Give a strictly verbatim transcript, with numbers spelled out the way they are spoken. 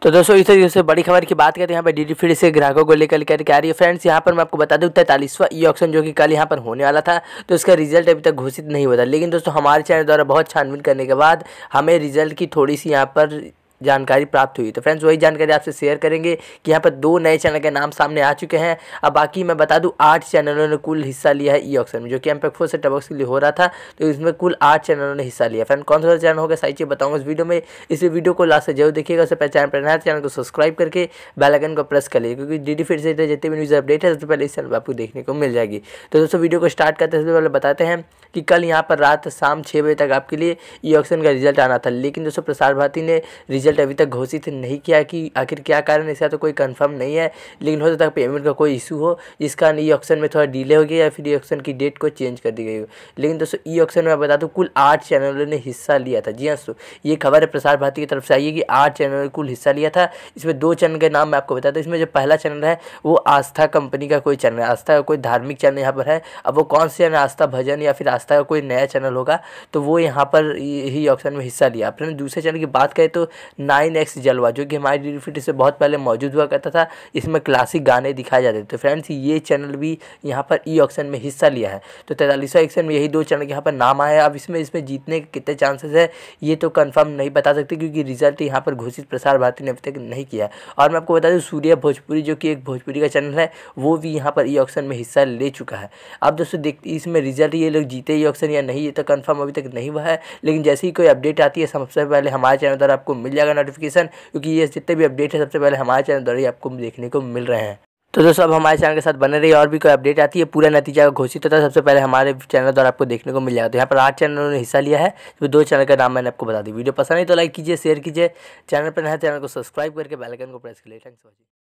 तो दोस्तों इस तरीके से बड़ी खबर की बात करते हैं यहाँ पर डीडी फ्री से ग्राहकों को लेकर लेकर के आ रही है। फ्रेंड्स यहाँ पर मैं आपको बता दूं तैंतालीसवां ई ऑक्शन जो कि कल यहाँ पर होने वाला था, तो इसका रिजल्ट अभी तक घोषित नहीं हुआ था। लेकिन दोस्तों हमारे चैनल द्वारा बहुत छानबीन करने के बाद हमें रिजल्ट की थोड़ी सी यहाँ पर जानकारी प्राप्त हुई। तो फ्रेंड्स वही जानकारी आपसे शेयर करेंगे कि यहाँ पर दो नए चैनल के नाम सामने आ चुके हैं। अब बाकी मैं बता दूं आठ चैनलों ने कुल हिस्सा लिया है ई ऑक्शन में, जो कि एमपेक्ट फोर से टबॉक्स के लिए हो रहा था। तो इसमें कुल आठ चैनलों ने हिस्सा लिया। फ्रेंड कौन सा चैनल होगा सही चीज़ बताऊंगा इस वीडियो में। इस वीडियो को लास्ट से जरूर देखिएगा। उससे पहले चैनल पर नया चैनल को सब्सक्राइब करके बेल आइकन को प्रेस कर लीजिए, क्योंकि डीडी फिर से जितने भी न्यूज़ अपडेट है सबसे पहले इस चैनल पर आपको देखने को मिल जाएगी। तो दोस्तों वीडियो को स्टार्ट करते हैं सबसे पहले बताते हैं कि कल यहाँ पर रात शाम छः बजे तक आपके लिए ई ऑक्शन का रिजल्ट आना था। लेकिन दोस्तों प्रसार भारती ने रिजल्ट अभी तक घोषित नहीं किया कि आखिर क्या कारण है, इसका तो कोई कंफर्म नहीं है। लेकिन हो सकता है पेमेंट का कोई इशू हो जिसका ई ऑक्शन में थोड़ा डिले हो गया या फिर ई ऑक्शन की डेट को चेंज कर दी गई हो। लेकिन दोस्तों ई ऑक्शन में मैं बता दूं कुल आठ चैनलों ने हिस्सा लिया था। जी हाँ दोस्तों, ये खबर है प्रसार भारती की तरफ से आई है कि आठ चैनलों ने कुल हिस्सा लिया था। इसमें दो चैनल के नाम मैं आपको बता दूं। इसमें जो पहला चैनल है वो आस्था कंपनी का कोई चैनल है, आस्था का कोई धार्मिक चैनल यहाँ पर है। अब वो कौन सा चैनल, आस्था भजन या फिर आस्था का कोई नया चैनल होगा, तो वो यहाँ पर ही ऑक्शन में हिस्सा लिया। फिर दूसरे चैनल की बात करें तो नाइन एक्स जलवा, जो कि हमारी डीडी फिट से बहुत पहले मौजूद हुआ करता था। इसमें क्लासिक गाने दिखाए जाते थे। तो फ्रेंड्स ये चैनल भी यहाँ पर ई ऑक्शन में हिस्सा लिया है। तो तैंतालीसवां ऑक्शन में यही दो चैनल के यहाँ पर नाम आया है। अब इसमें इसमें जीतने के कितने चांसेस है ये तो कंफर्म नहीं बता सकते, क्योंकि रिजल्ट यहाँ पर घोषित प्रसार भारती ने अभी तक नहीं किया। और मैं आपको बता दूँ सूर्य भोजपुरी जो कि एक भोजपुरी का चैनल है वो भी यहाँ पर ई ऑक्शन में हिस्सा ले चुका है। अब दोस्तों देखते इसमें रिजल्ट ये लोग जीते ई ऑक्शन या नहीं, ये तो कंफर्म अभी तक नहीं हुआ है। लेकिन जैसे ही कोई अपडेट आती है सबसे पहले हमारे चैनल द्वारा आपको मिल जाएगा नोटिफिकेशन, क्योंकि ये जितने भी अपडेट है सबसे पहले हमारे चैनल द्वारा ही आपको देखने को मिल रहे हैं। तो दोस्तों अब हमारे चैनल के साथ बने रहिए, और भी कोई अपडेट आती है पूरा नतीजा घोषित होता है सबसे पहले हमारे चैनल द्वारा आपको देखने को मिल जाएगा। तो यहाँ पर आठ चैनलों ने हिस्सा लिया है, तो दो चैनल का नाम मैंने आपको बता दी। वीडियो पसंद है तो लाइक कीजिए, शेयर कीजिए, चैनल पर नया चैनल को सब्सक्राइब करके बेल आइकन को प्रेस कीजिए। Thanks for watching.